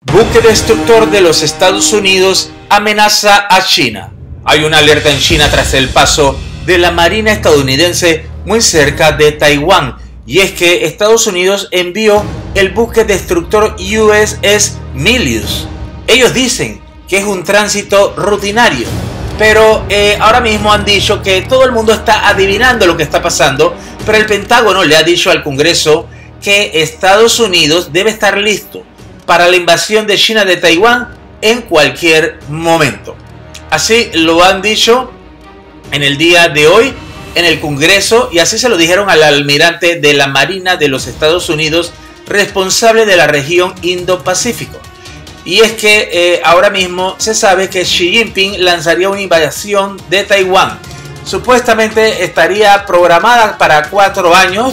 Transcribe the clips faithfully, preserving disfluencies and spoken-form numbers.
Buque destructor de los Estados Unidos amenaza a China. Hay una alerta en China tras el paso de la Marina estadounidense muy cerca de Taiwán. Y es que Estados Unidos envió el buque destructor U S S Milius. Ellos dicen que es un tránsito rutinario, pero eh, ahora mismo han dicho que todo el mundo está adivinando lo que está pasando, pero el Pentágono le ha dicho al Congreso que Estados Unidos debe estar listo para la invasión de China de Taiwán en cualquier momento. Así lo han dicho en el día de hoy en el Congreso, y así se lo dijeron al almirante de la Marina de los Estados Unidos responsable de la región Indo-Pacífico. Y es que eh, ahora mismo se sabe que Xi Jinping lanzaría una invasión de Taiwán. Supuestamente estaría programada para cuatro años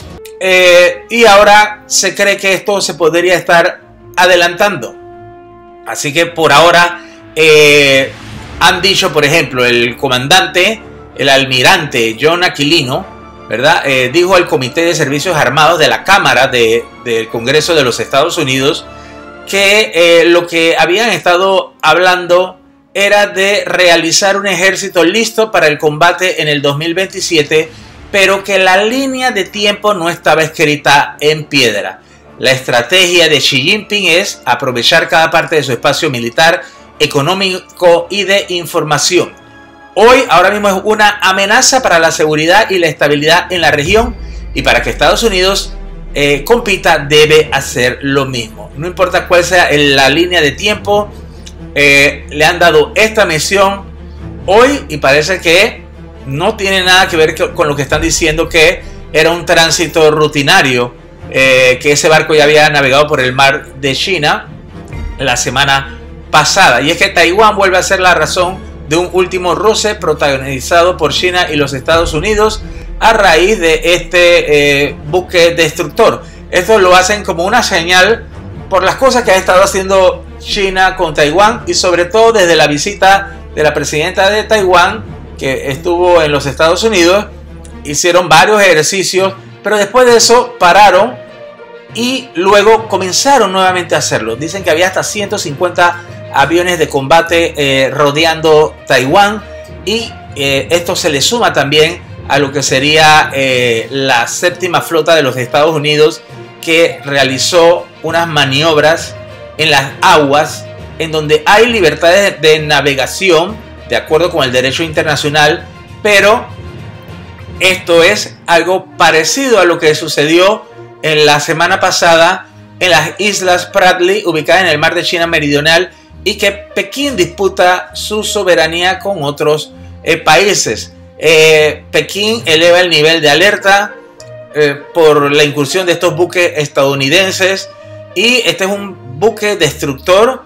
eh, y ahora se cree que esto se podría estar adelantando. Así que por ahora eh, han dicho, por ejemplo, el comandante, el almirante John Aquilino, ¿verdad? Eh, dijo al Comité de Servicios Armados de la Cámara de, del Congreso de los Estados Unidos que eh, lo que habían estado hablando era de realizar un ejército listo para el combate en el dos mil veintisiete, pero que la línea de tiempo no estaba escrita en piedra. La estrategia de Xi Jinping es aprovechar cada parte de su espacio militar, económico y de información. Hoy, ahora mismo, es una amenaza para la seguridad y la estabilidad en la región, y para que Estados Unidos eh, compita debe hacer lo mismo. No importa cuál sea la línea de tiempo, eh, le han dado esta misión hoy y parece que no tiene nada que ver con lo que están diciendo, que era un tránsito rutinario, eh, que ese barco ya había navegado por el mar de China la semana pasada. Y es que Taiwán vuelve a ser la razón de un último roce protagonizado por China y los Estados Unidos a raíz de este eh, buque destructor. Esto lo hacen como una señal por las cosas que ha estado haciendo China con Taiwán, y sobre todo desde la visita de la presidenta de Taiwán, que estuvo en los Estados Unidos. Hicieron varios ejercicios, pero después de eso pararon y luego comenzaron nuevamente a hacerlo. Dicen que había hasta ciento cincuenta aviones de combate eh, rodeando Taiwán, y eh, esto se le suma también a lo que sería eh, la séptima flota de los Estados Unidos, que realizó unas maniobras en las aguas en donde hay libertades de navegación de acuerdo con el derecho internacional, pero esto es algo parecido a lo que sucedió en la semana pasada en las Islas Spratly, ubicadas en el mar de China Meridional, y que Pekín disputa su soberanía con otros eh, países. Eh, Pekín eleva el nivel de alerta eh, por la incursión de estos buques estadounidenses, y este es un buque destructor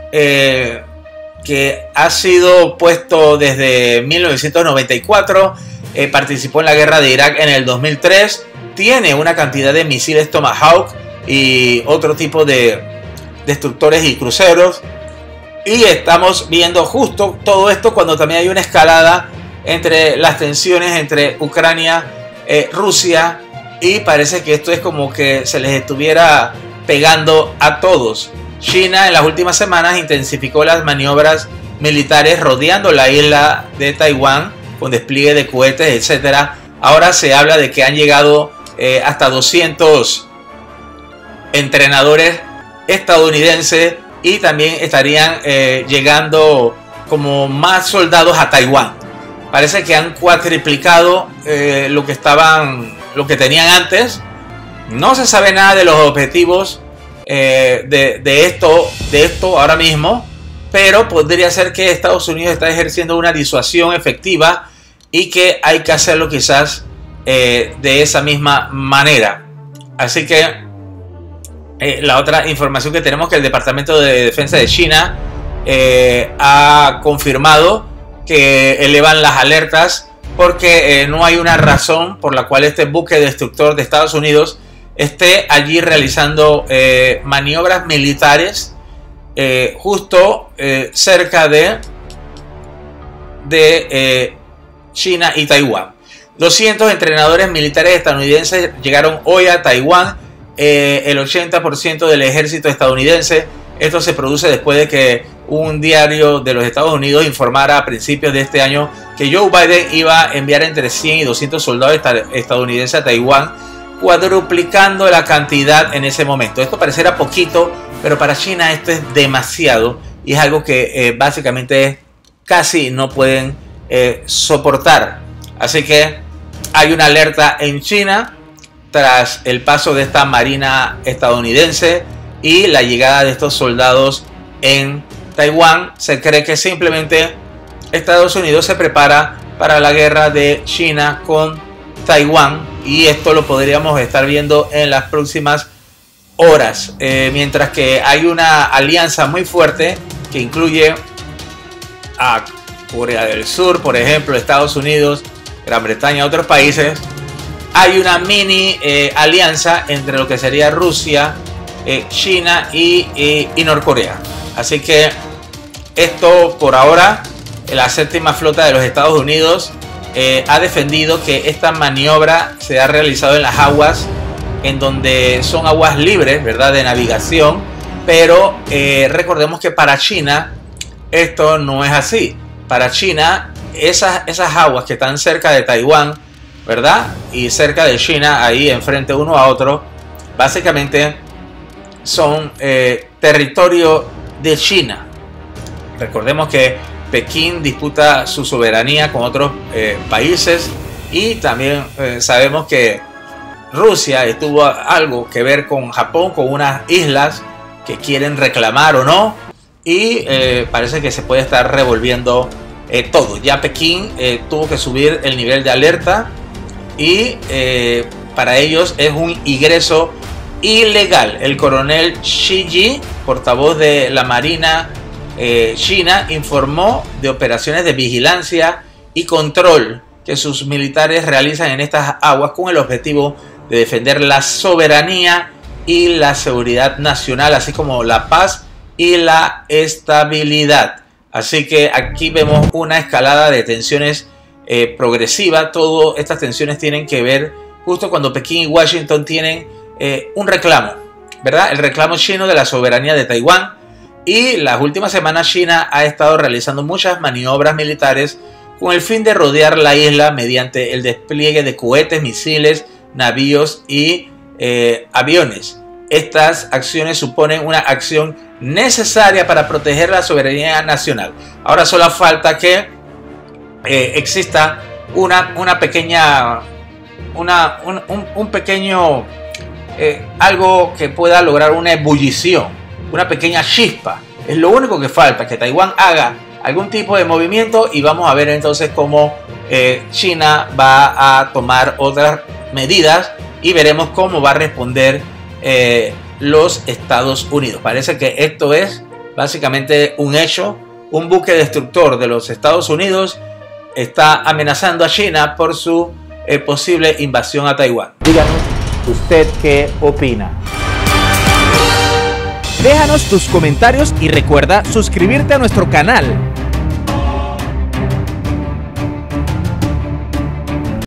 eh, que ha sido puesto desde mil novecientos noventa y cuatro, eh, participó en la guerra de Irak en el dos mil tres, tiene una cantidad de misiles Tomahawk y otro tipo de destructores y cruceros. Y estamos viendo justo todo esto cuando también hay una escalada entre las tensiones entre Ucrania, eh, Rusia, y parece que esto es como que se les estuviera pegando a todos. China en las últimas semanas intensificó las maniobras militares rodeando la isla de Taiwán con despliegue de cohetes, etcétera. Ahora se habla de que han llegado eh, hasta doscientos entrenadores estadounidenses, y también estarían eh, llegando como más soldados a Taiwán. Parece que han cuatriplicado eh, lo que estaban, lo que tenían antes. No se sabe nada de los objetivos eh, de, de esto, de esto ahora mismo, pero podría ser que Estados Unidos está ejerciendo una disuasión efectiva y que hay que hacerlo quizás eh, de esa misma manera. Así que Eh, la otra información que tenemos, que el Departamento de Defensa de China eh, ha confirmado que elevan las alertas porque eh, no hay una razón por la cual este buque destructor de Estados Unidos esté allí realizando eh, maniobras militares eh, justo eh, cerca de, de eh, China y Taiwán. doscientos entrenadores militares estadounidenses llegaron hoy a Taiwán. Eh, el ochenta por ciento del ejército estadounidense Esto se produce después de que un diario de los Estados Unidos informara a principios de este año que Joe Biden iba a enviar entre cien y doscientos soldados estadounidenses a Taiwán, cuadruplicando la cantidad en ese momento. Esto parecerá poquito, pero para China esto es demasiado y es algo que eh, básicamente casi no pueden eh, soportar. Así que hay una alerta en China tras el paso de esta marina estadounidense y la llegada de estos soldados en Taiwán. Se cree que simplemente Estados Unidos se prepara para la guerra de China con Taiwán y esto lo podríamos estar viendo en las próximas horas, eh, mientras que hay una alianza muy fuerte que incluye a Corea del Sur, por ejemplo, Estados Unidos, Gran Bretaña, otros países. Hay una mini eh, alianza entre lo que sería Rusia, eh, China y, y, y Norcorea. Así que esto por ahora, la séptima flota de los Estados Unidos eh, ha defendido que esta maniobra se ha realizado en las aguas en donde son aguas libres, ¿verdad?, de navegación, pero eh, recordemos que para China esto no es así. Para China, esas, esas aguas que están cerca de Taiwán, ¿verdad?, y cerca de China, ahí enfrente uno a otro, básicamente son eh, territorio de China. Recordemos que Pekín disputa su soberanía con otros eh, países y también eh, sabemos que Rusia tuvo algo que ver con Japón, con unas islas que quieren reclamar o no, y eh, parece que se puede estar revolviendo eh, todo. Ya Pekín eh, tuvo que subir el nivel de alerta y eh, para ellos es un ingreso ilegal. El coronel Shi Ji, portavoz de la Marina eh, China, informó de operaciones de vigilancia y control que sus militares realizan en estas aguas con el objetivo de defender la soberanía y la seguridad nacional, así como la paz y la estabilidad. Así que aquí vemos una escalada de tensiones eh, progresiva. Todas estas tensiones tienen que ver justo cuando Pekín y Washington tienen eh, un reclamo, ¿verdad? El reclamo chino de la soberanía de Taiwán. Y las últimas semanas China ha estado realizando muchas maniobras militares con el fin de rodear la isla mediante el despliegue de cohetes, misiles, navíos y eh, aviones. Estas acciones suponen una acción necesaria para proteger la soberanía nacional. Ahora solo falta que eh, exista una, una pequeña, una, un, un, un pequeño, eh, algo que pueda lograr una ebullición, una pequeña chispa. Es lo único que falta, que Taiwán haga algún tipo de movimiento y vamos a ver entonces cómo eh, China va a tomar otras medidas y veremos cómo va a responder eh, los Estados Unidos. Parece que esto es básicamente un hecho. Un buque destructor de los Estados Unidos está amenazando a China por su eh, posible invasión a Taiwán. Díganos usted qué opina. Déjanos tus comentarios y recuerda suscribirte a nuestro canal.